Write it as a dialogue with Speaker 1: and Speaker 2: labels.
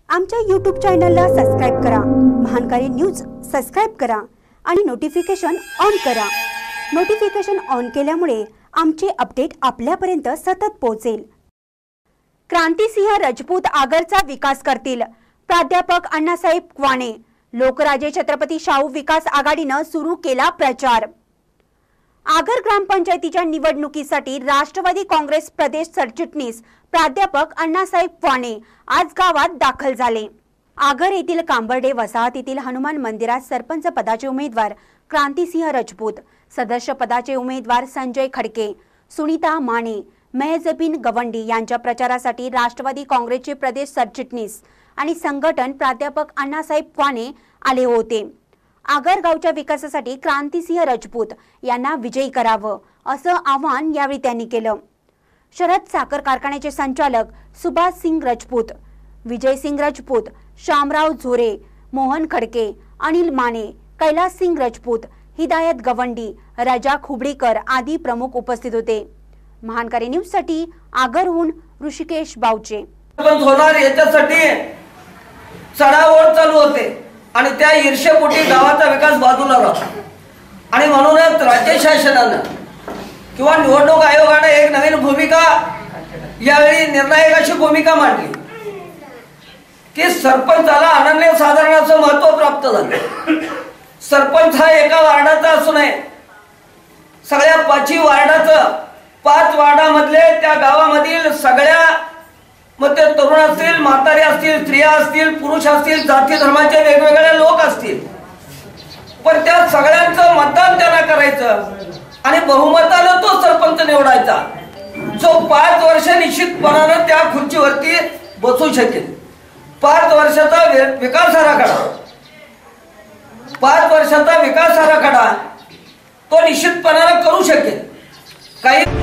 Speaker 1: आमच्या YouTube चॅनलला subscribe करा, महानकारी न्यूज सबस्क्राइब करा आणि नोटिफिकेशन ऑन करा। नोटिफिकेशन ऑन केल्यामुळे आमचे अपडेट आपल्यापर्यंत सतत पोहोचेल। क्रांतिसिंह राजपूत आगरचा विकास करतील, प्राध्यापक अण्णासाहेब क्वाणे। लोकराज्य छत्रपती शाहू विकास आघाडीने सुरू केला प्रचार। आगर ग्रामपंचायतीच्या निवडणुकीसाठी राष्ट्रवादी काँग्रेस प्रदेश सरचिटणीस प्राध्यापक अण्णासाहेब क्वाणे आज गावात दाखल झाले। आगर येथील कांबर्डे वसाहतीतील हनुमान मंदिरात सरपंच पदाचे उमेदवार क्रांतिसिंह राजपूत, सदस्य पदाचे उमेदवार संजय खडके, सुनीता माने, मेहजबीन गवंडी यांच्या प्रचारासाठी राष्ट्रवादी काँग्रेसचे प्रदेश सरचिटणीस आणि संघटन प्राध्यापक अण्णासाहेब क्वाणे आले होते। आगर गावच्या विकासासाठी क्रांतिसिंह राजपूत यांना विजयी करावं असं आवाहन यावेळी त्यांनी केलं। शरद साखर कारखान्याचे संचालक सुभाष सिंग राजपूत, विजय सिंग राजपूत, शामराव झोरे, मोहन खडके, अनिल माने, कैलास सिंग राजपूत, हिदायत गवंडी, रजाक हुबळीकर आदी प्रमुख उपस्थित होते। महानकारी न्यूज साठी आगरहून ऋषिकेश बावचे।
Speaker 2: पण होणार याच्यासाठी चढाओढ चालू होते आणि त्या ईर्ष्येपोटी गावाचा विकास बाजूला राहतो आणि म्हणूनच राज्य शासनाने किंवा निवडणूक आयोगाने एक नवीन भूमिका यावेळी निर्णायक अशी भूमिका मांडली की सरपंचाला अनन्यसाधारण असं महत्त्व प्राप्त झालं। सरपंच हा एका वार्डाचा असू नये, सगळ्या 5 वार्डाचं 5 वार्डामधले त्या गावामधील सगळ्या मग ते तरुण असतील, म्हातारे असतील, स्त्रिया असतील, पुरुष असतील, जाती धर्माचे वेगवेगळे लोक असतील, पण त्या सगळ्यांचं मतदान त्यांना करायचं आणि बहुमतानं तो सरपंच निवडायचा जो 5 वर्ष निश्चितपणानं त्या खुर्चीवरती बसू शकेल। 5 वर्षाचा विकास आराखडा 5 वर्षाचा विकास आराखडा तो निश्चितपणानं करू शकेल। काही